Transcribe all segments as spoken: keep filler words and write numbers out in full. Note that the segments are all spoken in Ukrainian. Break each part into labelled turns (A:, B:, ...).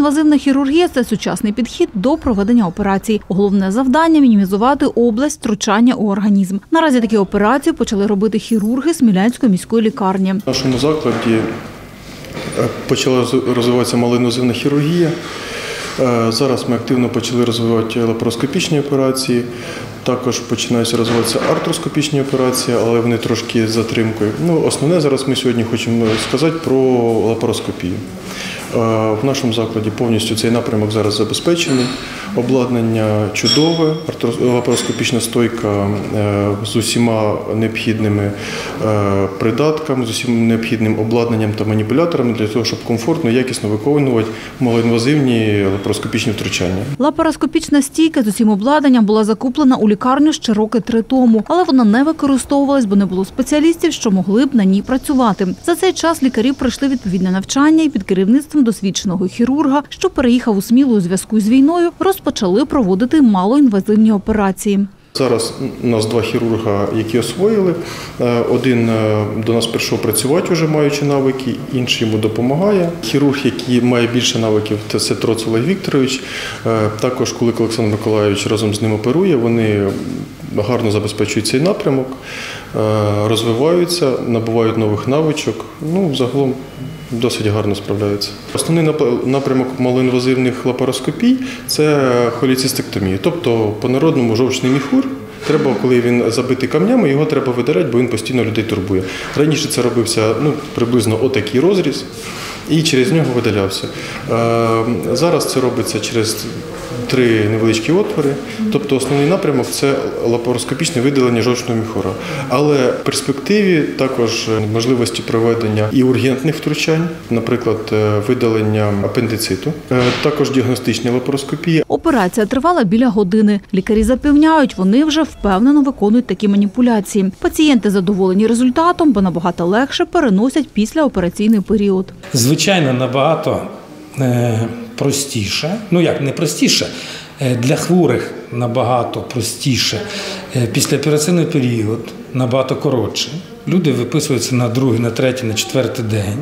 A: малоінвазивна хірургія – це сучасний підхід до проведення операцій. Головне завдання – мінімізувати область втручання у організм. Наразі такі операції почали робити хірурги Смілянської міської лікарні.
B: В нашому закладі почала розвиватися малоінвазивна хірургія. Зараз ми активно почали розвивати лапароскопічні операції. Також починаються розвиватися артроскопічні операції, але вони трошки з затримкою. Ну, основне зараз ми сьогодні хочемо сказати про лапароскопію. В нашому закладі повністю цей напрямок зараз забезпечений. Обладнання чудове, лапароскопічна стойка з усіма необхідними придатками, з усім необхідним обладнанням та маніпуляторами для того, щоб комфортно і якісно виконувати малоінвазивні лапароскопічні втручання.
A: Лапароскопічна стійка з усім обладнанням була закуплена у лікарню ще роки три тому, але вона не використовувалась, бо не було спеціалістів, що могли б на ній працювати. За цей час лікарі пройшли відповідне навчання і під керівництвом досвідченого хірурга, що переїхав у Смілу у зв'язку з війною, розпочали проводити малоінвазивні операції.
B: Зараз у нас два хірурга, які освоїли. Один до нас прийшов працювати, вже маючи навики, інший йому допомагає. Хірург, який має більше навиків, це Троц Олег Вікторович. Також Кулик Олександр Миколайович разом з ним оперує. Вони гарно забезпечують цей напрямок, розвиваються, набувають нових навичок. Ну, загалом досить гарно справляються. Основний напрямок малоінвазивних лапароскопій – це холецистектомія, тобто по-народному жовчний міхур. Треба, коли він забитий камнями, його треба видаляти, бо він постійно людей турбує. Раніше це робився ну, приблизно отакий розріз і через нього видалявся. Зараз це робиться через три невеличкі отвори, тобто основний напрямок – це лапароскопічне видалення жовчного міхура. Але в перспективі також можливості проведення і ургентних втручань, наприклад, видалення апендициту, також діагностичні лапароскопії.
A: Операція тривала біля години. Лікарі запевняють, вони вже впевнено виконують такі маніпуляції. Пацієнти задоволені результатом, бо набагато легше переносять післяопераційний період.
C: Звичайно, набагато простіше, ну як не простіше, для хворих набагато простіше, післяопераційний період набагато коротше. Люди виписуються на другий, на третій, на четвертий день.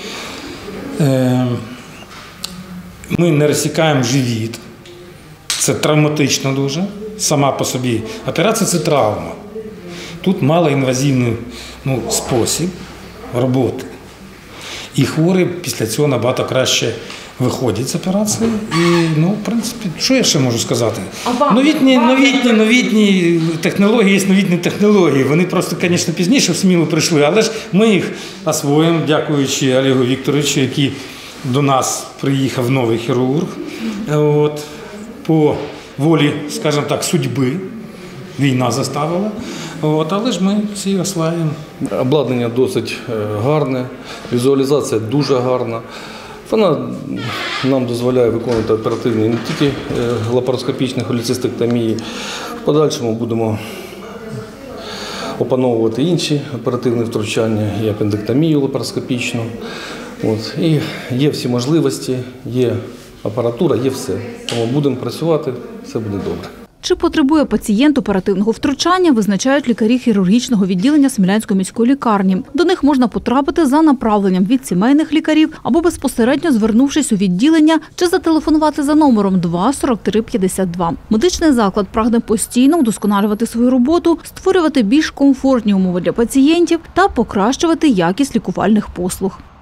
C: Ми не розсікаємо живіт, це травматично дуже, сама по собі. Операція – це травма. Тут малоінвазивний ну, спосіб роботи. І хворі після цього набагато краще виходять з операції. І, ну, в принципі, що я ще можу сказати? Новітні, новітні, новітні технології, є новітні технології. Вони просто, звісно, пізніше в Смілу прийшли, але ж ми їх освоїмо, дякуючи Олегу Вікторовичу, який до нас приїхав новий хірург. От, по волі, скажімо так, судьби. Війна заставила, от, але ж ми всі осваємо.
D: Обладнання досить гарне, візуалізація дуже гарна. Вона нам дозволяє виконувати оперативні не тільки лапароскопічні холецистектомії. В подальшому будемо опановувати інші оперативні втручання, і апендектомію лапароскопічну. От, і є всі можливості, є апаратура, є все. Тому будемо працювати, все буде добре.
A: Чи потребує пацієнт оперативного втручання, визначають лікарі хірургічного відділення Смілянської міської лікарні. До них можна потрапити за направленням від сімейних лікарів або безпосередньо звернувшись у відділення чи зателефонувати за номером два сорок три п'ятдесят два. Медичний заклад прагне постійно удосконалювати свою роботу, створювати більш комфортні умови для пацієнтів та покращувати якість лікувальних послуг.